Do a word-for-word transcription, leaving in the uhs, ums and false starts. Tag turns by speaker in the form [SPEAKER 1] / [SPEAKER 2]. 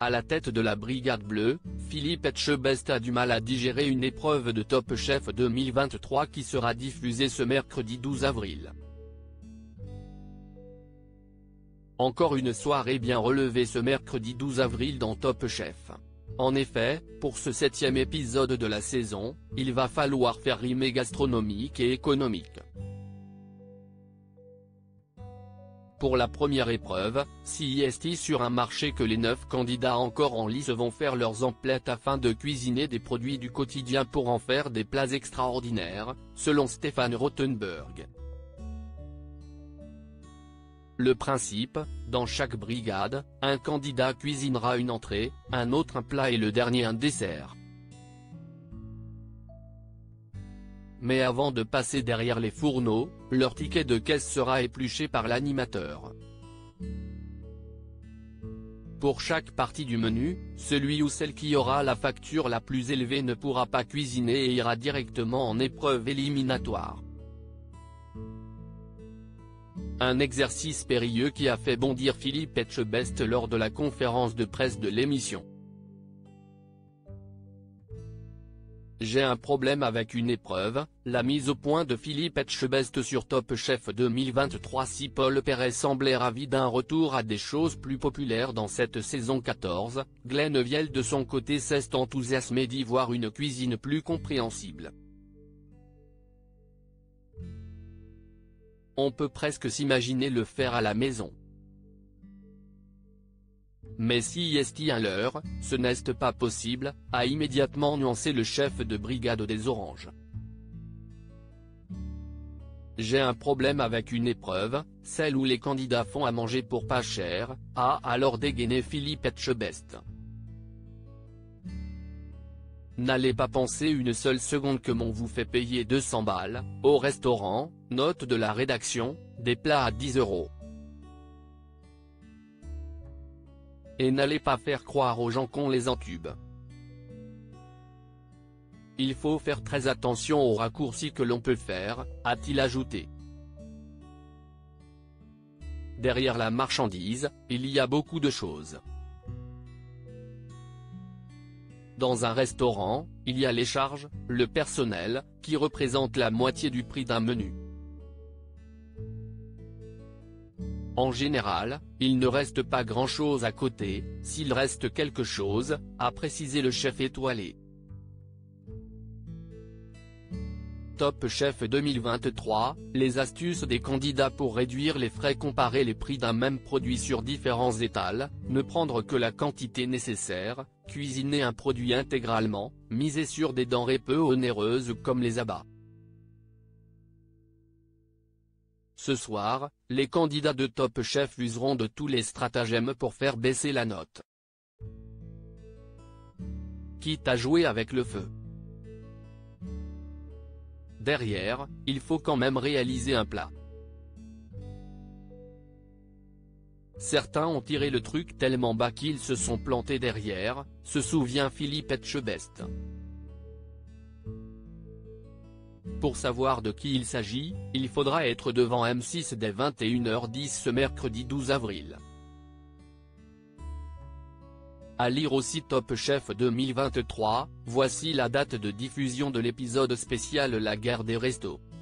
[SPEAKER 1] À la tête de la Brigade Bleue, Philippe Etchebest a du mal à digérer une épreuve de Top Chef deux mille vingt-trois qui sera diffusée ce mercredi douze avril. Encore une soirée bien relevée ce mercredi douze avril dans Top Chef. En effet, pour ce septième épisode de la saison, il va falloir faire rimer gastronomique et économique. Pour la première épreuve, C S T sur un marché que les neuf candidats encore en lice vont faire leurs emplettes afin de cuisiner des produits du quotidien pour en faire des plats extraordinaires, selon Stéphane Rothenberg. Le principe, dans chaque brigade, un candidat cuisinera une entrée, un autre un plat et le dernier un dessert. Mais avant de passer derrière les fourneaux, leur ticket de caisse sera épluché par l'animateur. Pour chaque partie du menu, celui ou celle qui aura la facture la plus élevée ne pourra pas cuisiner et ira directement en épreuve éliminatoire. Un exercice périlleux qui a fait bondir Philippe Etchebest lors de la conférence de presse de l'émission. J'ai un problème avec une épreuve, la mise au point de Philippe Etchebest sur Top Chef deux mille vingt-trois. Si Paul Perret semblait ravi d'un retour à des choses plus populaires dans cette saison quatorze, Glenn Viel de son côté s'est enthousiasmé d'y voir une cuisine plus compréhensible. On peut presque s'imaginer le faire à la maison. Mais si est à l'heure, ce n'est pas possible, a immédiatement nuancé le chef de brigade des Oranges. J'ai un problème avec une épreuve, celle où les candidats font à manger pour pas cher, a alors dégainé Philippe Etchebest. N'allez pas penser une seule seconde que m'on vous fait payer deux cents balles, au restaurant, note de la rédaction, des plats à dix euros. Et n'allez pas faire croire aux gens qu'on les entube. Il faut faire très attention aux raccourcis que l'on peut faire, a-t-il ajouté. Derrière la marchandise, il y a beaucoup de choses. Dans un restaurant, il y a les charges, le personnel, qui représente la moitié du prix d'un menu. En général, il ne reste pas grand-chose à côté, s'il reste quelque chose, a précisé le chef étoilé. Top Chef deux mille vingt-trois, les astuces des candidats pour réduire les frais. Comparer les prix d'un même produit sur différents étals, ne prendre que la quantité nécessaire, cuisiner un produit intégralement, miser sur des denrées peu onéreuses comme les abats. Ce soir, les candidats de Top Chef useront de tous les stratagèmes pour faire baisser la note. Quitte à jouer avec le feu. Derrière, il faut quand même réaliser un plat. Certains ont tiré le truc tellement bas qu'ils se sont plantés derrière, se souvient Philippe Etchebest. Pour savoir de qui il s'agit, il faudra être devant M six dès vingt et une heures dix ce mercredi douze avril. À lire aussi Top Chef deux mille vingt-trois, voici la date de diffusion de l'épisode spécial La guerre des restos.